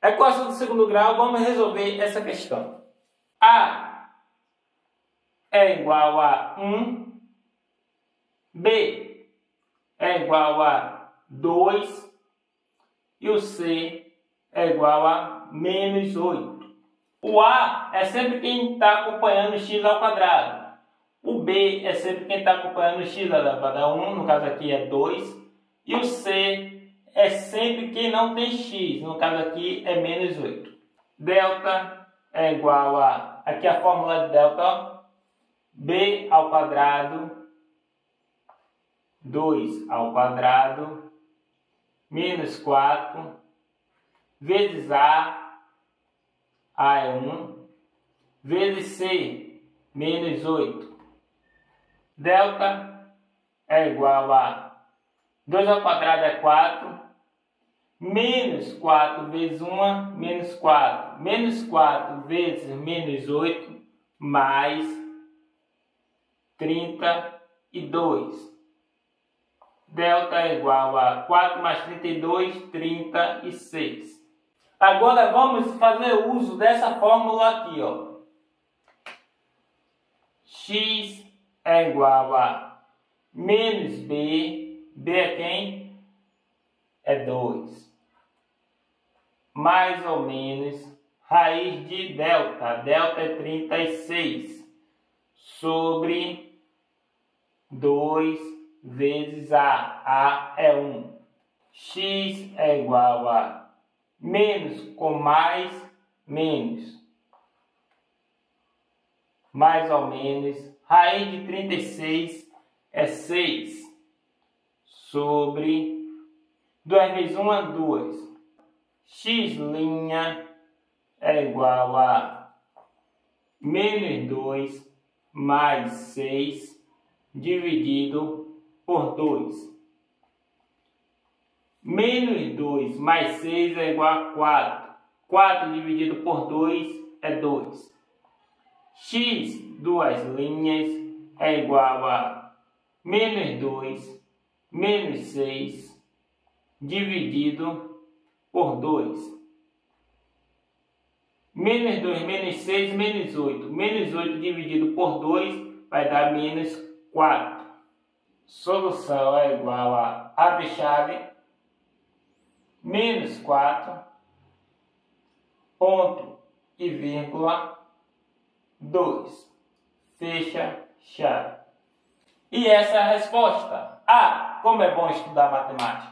Equação do segundo grau, vamos resolver essa questão. A é igual a 1, B é igual a 2 e o C é igual a menos 8. O A é sempre quem está acompanhando x ao quadrado. O B é sempre quem está acompanhando x elevado a 1, no caso aqui é 2. E o C é sempre quem não tem x, no caso aqui é menos 8. Delta é igual a, aqui a fórmula de delta, ó, B ao quadrado, 2 ao quadrado, menos 4, vezes A é 1, vezes C, menos 8. Delta é igual a 2 ao quadrado é 4, menos 4 vezes 1, menos 4. Menos 4 vezes menos 8, mais 32. Delta é igual a 4 mais 32, 36. Agora vamos fazer uso dessa fórmula aqui, ó. X é igual a menos B. B é quem? É 2. Mais ou menos raiz de delta. Delta é 36. Sobre 2 vezes A. A é 1. X é igual a menos com mais, menos. Mais ou menos. Raiz de 36 é 6. Sobre 2 vezes 1 é 2. X' é igual a menos 2 mais 6 dividido por 2. Menos 2 mais 6 é igual a 4. 4 dividido por 2 é 2. X, duas linhas, é igual a menos 2 menos 6 dividido por 2. Menos 2 menos 6, menos 8. Menos 8 dividido por 2 vai dar menos 4. Solução é igual a abre chave, menos 4, ponto e vírgula, 2. Fecha chave. E essa é a resposta. Como é bom estudar matemática.